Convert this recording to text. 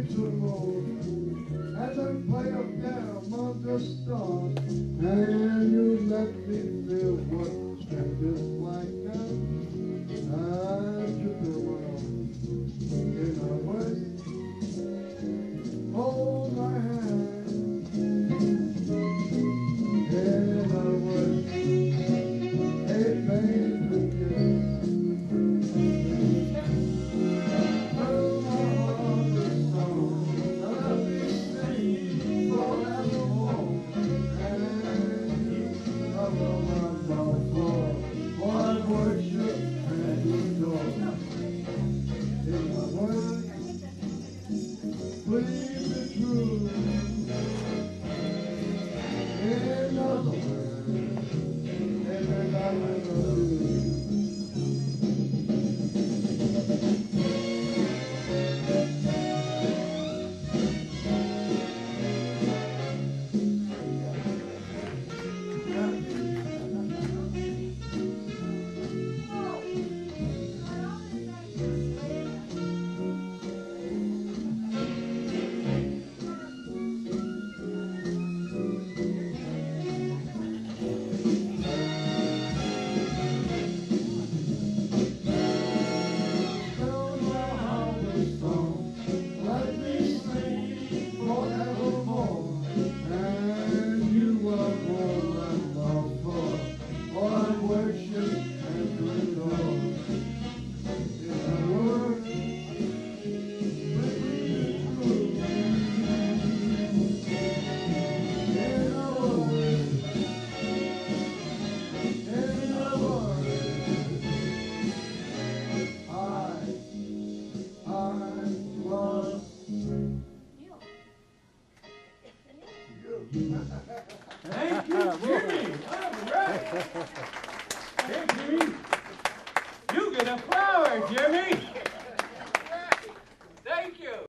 As I play up there among the stars, and you let me feel what strength is like as you feel in a way. Hold my hand, in a way. Hey, baby, oh, my heart is song. Let me sing forevermore, and you are my love for one worship and adore. In my word, please be true. In other words, everybody knows you. Thank you, Jimmy. All right. Hey, Jimmy. You get a flower, Jimmy.